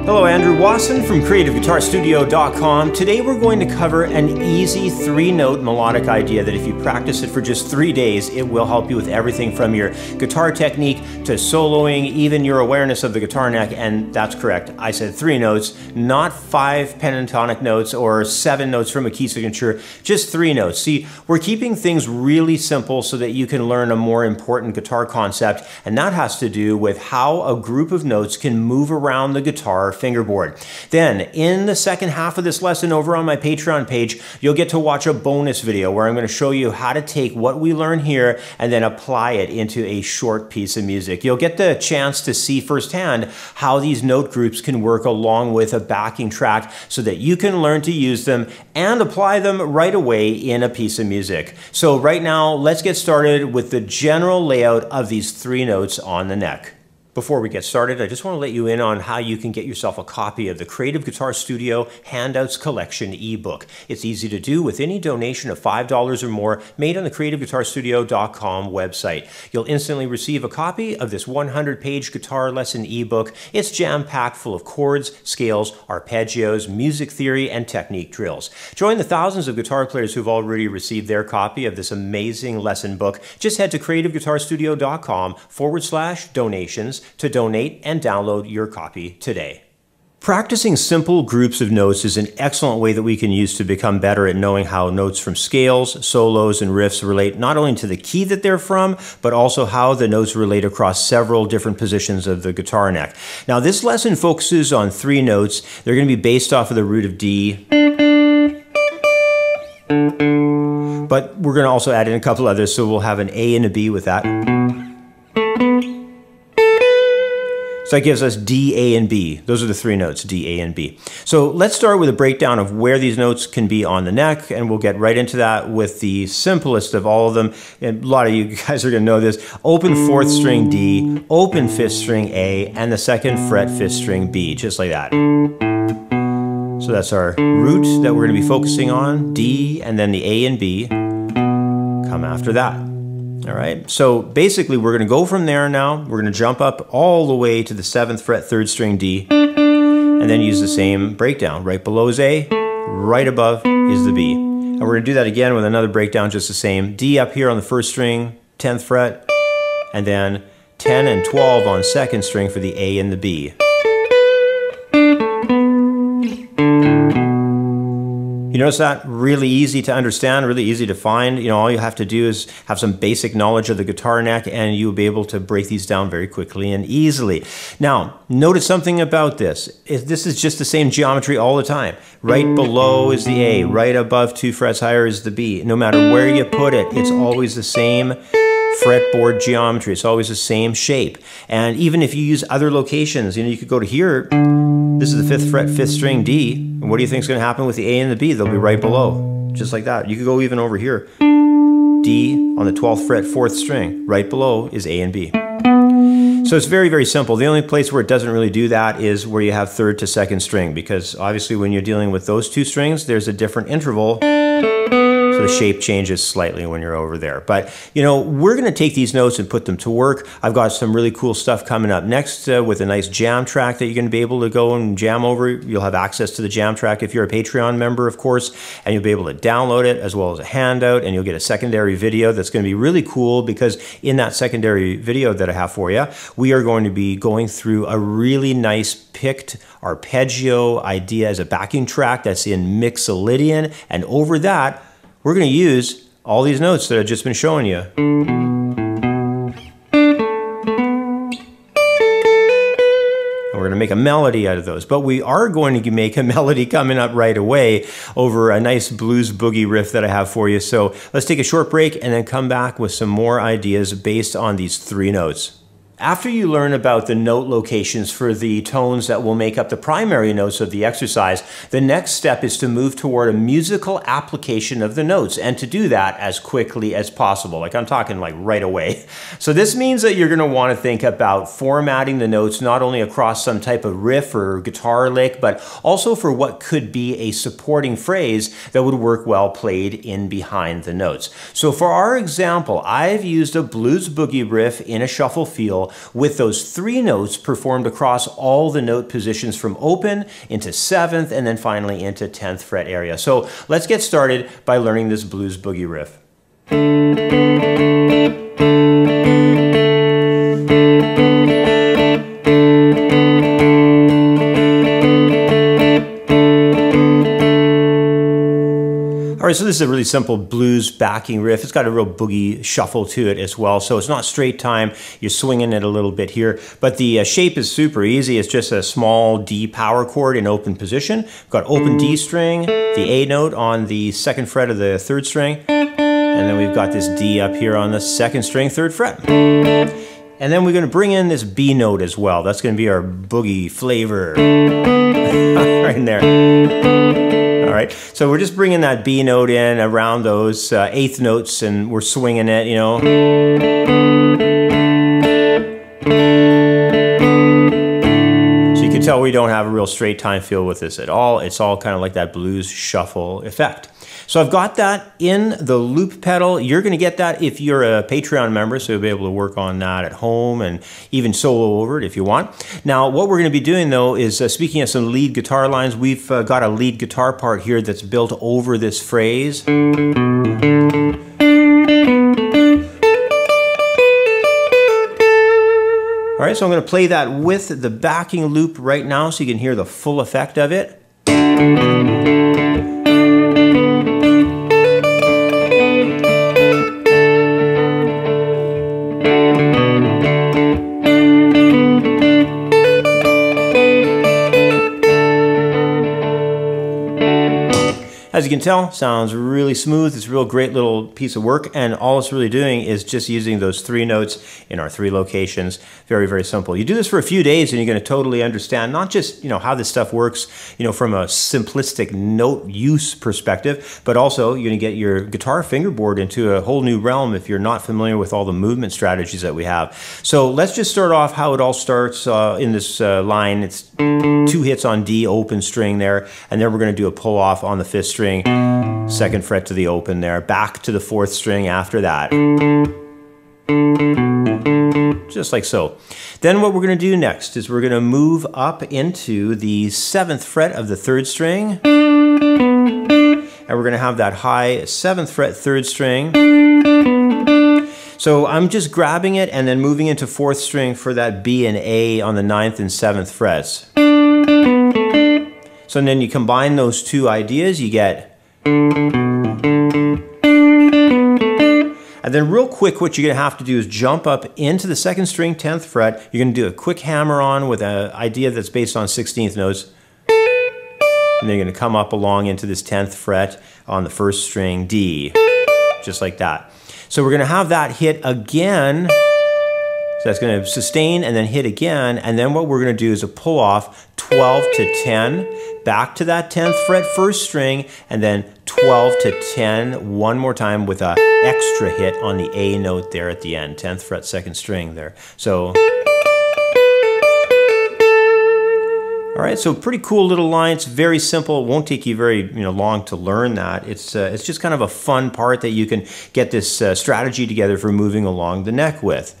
Hello, Andrew Wasson from CreativeGuitarStudio.com. Today we're going to cover an easy 3-note melodic idea that if you practice it for just 3 days, it will help you with everything from your guitar technique to soloing, even your awareness of the guitar neck. And that's correct, I said 3 notes, not 5 pentatonic notes or 7 notes from a key signature, just 3 notes. See, we're keeping things really simple so that you can learn a more important guitar concept, and that has to do with how a group of notes can move around the guitar fingerboard. Then, in the second half of this lesson over on my Patreon page, you'll get to watch a bonus video where I'm going to show you how to take what we learn here and then apply it into a short piece of music. You'll get the chance to see firsthand how these note groups can work along with a backing track so that you can learn to use them and apply them right away in a piece of music. So right now, let's get started with the general layout of these 3 notes on the neck. Before we get started, I just want to let you in on how you can get yourself a copy of the Creative Guitar Studio Handouts Collection ebook. It's easy to do with any donation of $5 or more made on the CreativeGuitarStudio.com website. You'll instantly receive a copy of this 100-page guitar lesson ebook. It's jam-packed full of chords, scales, arpeggios, music theory, and technique drills. Join the thousands of guitar players who've already received their copy of this amazing lesson book. Just head to CreativeGuitarStudio.com/donations to donate and download your copy today. Practicing simple groups of notes is an excellent way that we can use to become better at knowing how notes from scales, solos, and riffs relate not only to the key that they're from, but also how the notes relate across several different positions of the guitar neck. Now, this lesson focuses on 3 notes. They're going to be based off of the root of D, but we're going to also add in a couple others, so we'll have an A and a B with that. So that gives us D, A, and B. Those are the 3 notes, D, A, and B. So let's start with a breakdown of where these notes can be on the neck, and we'll get right into that with the simplest of all of them. And a lot of you guys are going to know this. Open 4th string D, open 5th string A, and the 2nd fret 5th string B, just like that. So that's our root that we're going to be focusing on, D, and then the A and B come after that. All right, so basically we're going to go from there now. We're going to jump up all the way to the 7th fret 3rd string D, and then use the same breakdown. Right below is A, right above is the B. And we're going to do that again with another breakdown just the same. D up here on the 1st string, 10th fret, and then 10 and 12 on 2nd string for the A and the B. You notice that? Really easy to understand, really easy to find. You know, all you have to do is have some basic knowledge of the guitar neck and you'll be able to break these down very quickly and easily. Now, notice something about this. This is just the same geometry all the time. Right below is the A, right above 2 frets higher is the B. No matter where you put it, it's always the same fretboard geometry. It's always the same shape. And even if you use other locations, you know, you could go to here. This is the 5th fret, 5th string D. And what do you think is going to happen with the A and the B? They'll be right below, just like that. You could go even over here. D on the 12th fret, 4th string. Right below is A and B. So it's very, very simple. The only place where it doesn't really do that is where you have 3rd to 2nd string, because obviously when you're dealing with those 2 strings, there's a different interval. So the shape changes slightly when you're over there. But, you know, we're going to take these notes and put them to work. I've got some really cool stuff coming up next with a nice jam track that you're going to be able to go and jam over. You'll have access to the jam track if you're a Patreon member, of course, and you'll be able to download it as well as a handout, and you'll get a secondary video that's going to be really cool because in that secondary video that I have for you, we are going to be going through a really nice picked arpeggio idea as a backing track that's in Mixolydian, and over that, we're going to use all these notes that I've just been showing you. And we're going to make a melody out of those. But we are going to make a melody coming up right away over a nice blues boogie riff that I have for you. So let's take a short break and then come back with some more ideas based on these 3 notes. After you learn about the note locations for the tones that will make up the primary notes of the exercise, the next step is to move toward a musical application of the notes, and to do that as quickly as possible. Like I'm talking like right away. So this means that you're going to want to think about formatting the notes not only across some type of riff or guitar lick, but also for what could be a supporting phrase that would work well played in behind the notes. So for our example, I've used a blues boogie riff in a shuffle feel feel with those 3 notes performed across all the note positions from open into 7th and then finally into 10th fret area. So let's get started by learning this blues boogie riff. All right, so this is a really simple blues backing riff. It's got a real boogie shuffle to it as well. So it's not straight time. You're swinging it a little bit here. But the shape is super easy. It's just a small D power chord in open position. We've got open D string, the A note on the 2nd fret of the 3rd string. And then we've got this D up here on the 2nd string, 3rd fret. And then we're going to bring in this B note as well. That's going to be our boogie flavor right in there. All right, so we're just bringing that B note in around those 8th notes and we're swinging it, you know. So you can tell we don't have a real straight time feel with this at all. It's all kind of like that blues shuffle effect. So I've got that in the loop pedal. You're going to get that if you're a Patreon member, so you'll be able to work on that at home and even solo over it if you want. Now, what we're going to be doing, though, is speaking of some lead guitar lines, we've got a lead guitar part here that's built over this phrase. All right, so I'm going to play that with the backing loop right now so you can hear the full effect of it. As you can tell, sounds really smooth. It's a real great little piece of work, and all it's really doing is just using those 3 notes in our 3 locations. Very, very simple. You do this for a few days and you're going to totally understand not just, you know, how this stuff works, you know, from a simplistic note use perspective, but also you're going to get your guitar fingerboard into a whole new realm if you're not familiar with all the movement strategies that we have. So let's just start off how it all starts in this line. It's 2 hits on D, open string there, and then we're going to do a pull off on the 5th string, 2nd fret to the open there, back to the 4th string after that. Just like so. Then what we're going to do next is we're going to move up into the 7th fret of the 3rd string, and we're going to have that high 7th fret 3rd string. So I'm just grabbing it and then moving into 4th string for that B and A on the 9th and 7th frets. So then you combine those 2 ideas, you get. And then real quick, what you're going to have to do is jump up into the 2nd string, 10th fret. You're going to do a quick hammer on with an idea that's based on 16th notes. And then you're going to come up along into this 10th fret on the 1st string, D. Just like that. So we're going to have that hit again. So that's going to sustain and then hit again. And then what we're going to do is a pull off 12 to 10, back to that 10th fret 1st string, and then 12 to 10 one more time with an extra hit on the A note there at the end, 10th fret 2nd string there. So, all right, so pretty cool little line. It's very simple. It won't take you very long to learn that. It's just kind of a fun part that you can get this strategy together for moving along the neck with.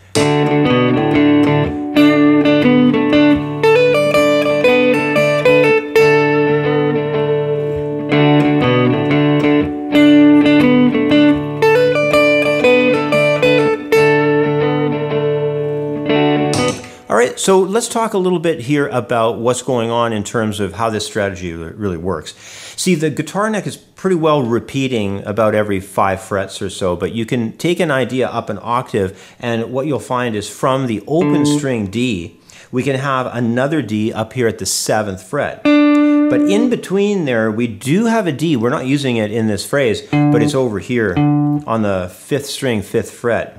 All right, so let's talk a little bit here about what's going on in terms of how this strategy really works. See, the guitar neck is pretty well repeating about every 5 frets or so, but you can take an idea up an octave, and what you'll find is from the open string D, we can have another D up here at the 7th fret. But in between there, we do have a D. We're not using it in this phrase, but it's over here on the 5th string, 5th fret.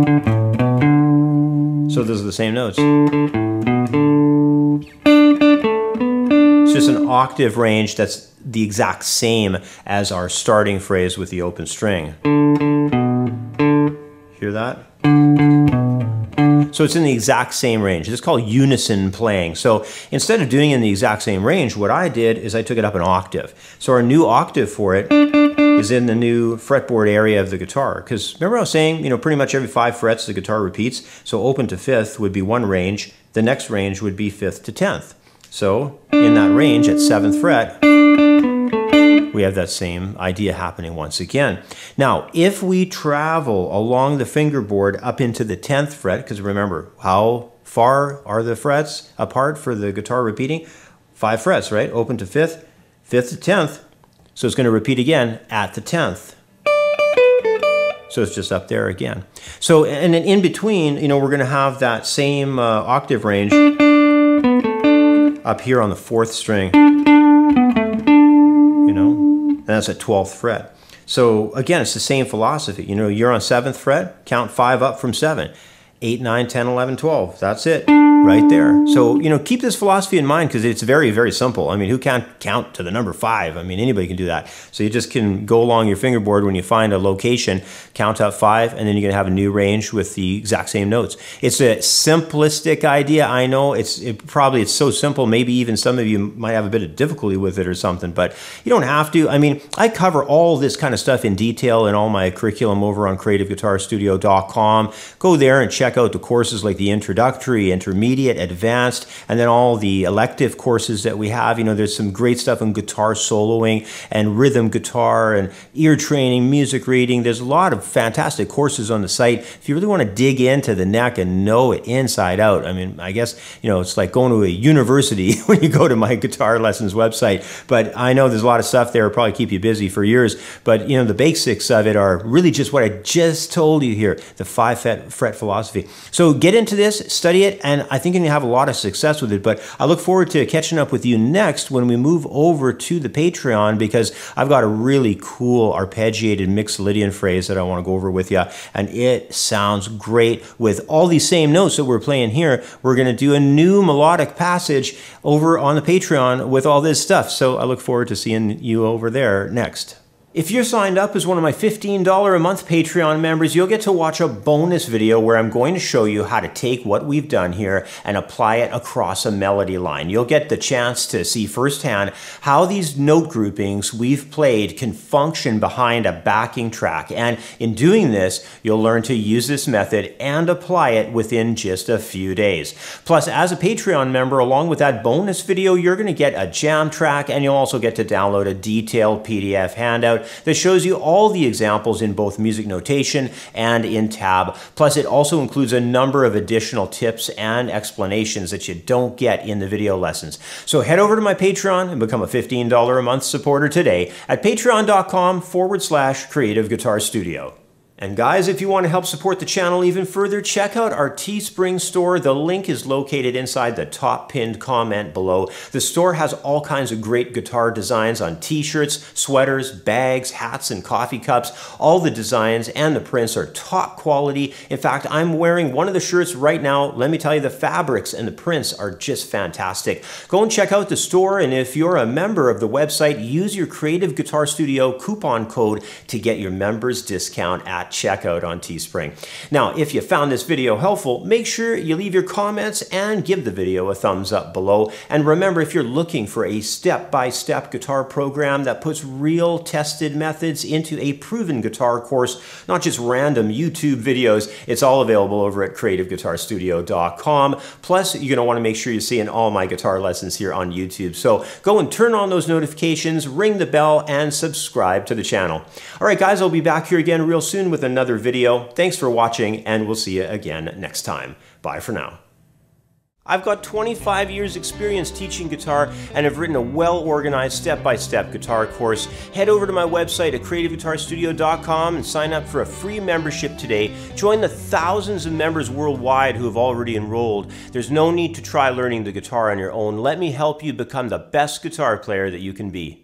So those are the same notes. It's just an octave range that's the exact same as our starting phrase with the open string. Hear that? So it's in the exact same range. It's called unison playing. So instead of doing it in the exact same range, what I did is I took it up an octave. So our new octave for it is in the new fretboard area of the guitar. Because remember I was saying, pretty much every 5 frets the guitar repeats. So open to 5th would be one range. The next range would be 5th to 10th. So in that range at 7th fret, we have that same idea happening once again. Now, if we travel along the fingerboard up into the 10th fret, because remember, how far are the frets apart for the guitar repeating? 5 frets, right? Open to 5th, 5th to 10th. So it's going to repeat again at the 10th. So it's just up there again. So, and then in between, we're going to have that same octave range up here on the 4th string. And that's at 12th fret. So again, it's the same philosophy. You're on 7th fret, count 5 up from 7. 8, 9, 10, 11, 12. That's it right there. So, keep this philosophy in mind because it's very, very simple. I mean, who can't count to the number 5? I mean, anybody can do that. So you just can go along your fingerboard when you find a location, count up 5, and then you're going to have a new range with the exact same notes. It's a simplistic idea. I know it's so simple. Maybe even some of you might have a bit of difficulty with it or something, but you don't have to. I mean, I cover all this kind of stuff in detail in all my curriculum over on creativeguitarstudio.com. Go there and check out the courses like the introductory, intermediate, advanced, and then all the elective courses that we have. There's some great stuff on guitar soloing and rhythm guitar and ear training, music reading. There's a lot of fantastic courses on the site. If you really want to dig into the neck and know it inside out, I mean, I guess, it's like going to a university when you go to my guitar lessons website. But I know there's a lot of stuff there. It'll probably keep you busy for years. But, the basics of it are really just what I just told you here, the 5 fret philosophy. So get into this, study it, and I think you're going to have a lot of success with it. But I look forward to catching up with you next when we move over to the Patreon, because I've got a really cool arpeggiated Mixolydian phrase that I want to go over with you, and it sounds great with all these same notes that we're playing here. We're going to do a new melodic passage over on the Patreon with all this stuff. So I look forward to seeing you over there next. If you're signed up as one of my $15 a month Patreon members, you'll get to watch a bonus video where I'm going to show you how to take what we've done here and apply it across a melody line. You'll get the chance to see firsthand how these note groupings we've played can function behind a backing track. And in doing this, you'll learn to use this method and apply it within just a few days. Plus, as a Patreon member, along with that bonus video, you're going to get a jam track, and you'll also get to download a detailed PDF handout that shows you all the examples in both music notation and in tab. Plus, it also includes a number of additional tips and explanations that you don't get in the video lessons. So head over to my Patreon and become a $15 a month supporter today at patreon.com/Creative Guitar Studio. And guys, if you want to help support the channel even further, check out our Teespring store. The link is located inside the top pinned comment below. The store has all kinds of great guitar designs on t-shirts, sweaters, bags, hats, and coffee cups. All the designs and the prints are top quality. In fact, I'm wearing one of the shirts right now. Let me tell you, the fabrics and the prints are just fantastic. Go and check out the store, and if you're a member of the website, use your Creative Guitar Studio coupon code to get your members discount at checkout on Teespring. Now, if you found this video helpful, make sure you leave your comments and give the video a thumbs up below. And remember, if you're looking for a step-by-step guitar program that puts real tested methods into a proven guitar course, not just random YouTube videos, it's all available over at creativeguitarstudio.com. Plus, you're going to want to make sure you're seeing all my guitar lessons here on YouTube. So go and turn on those notifications, ring the bell, and subscribe to the channel. All right, guys, I'll be back here again real soon with another video. Thanks for watching, and we'll see you again next time. Bye for now. I've got 25 years experience teaching guitar and have written a well-organized step-by-step guitar course. Head over to my website at creativeguitarstudio.com and sign up for a free membership today. Join the thousands of members worldwide who have already enrolled. There's no need to try learning the guitar on your own. Let me help you become the best guitar player that you can be.